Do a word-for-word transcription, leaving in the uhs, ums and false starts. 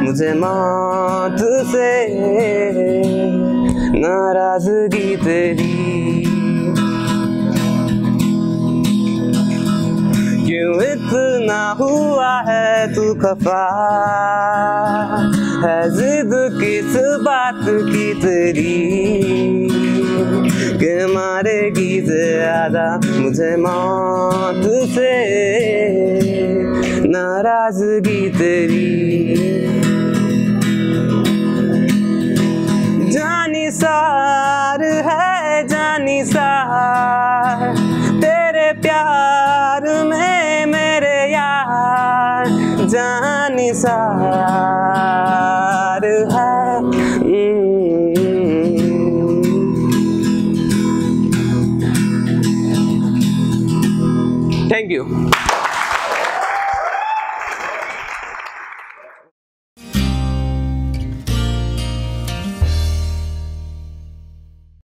मुझे मौत से नाराजगी तेरी। क्यों इतना हुआ है तू खफा, है जिद किस बात की तेरी, कि मारेगी ज्यादा मुझे मौत से नाराजगी तेरी। जानी सार है जानी सार तेरे प्यार में मेरे यार, जानी सार है। Thank you.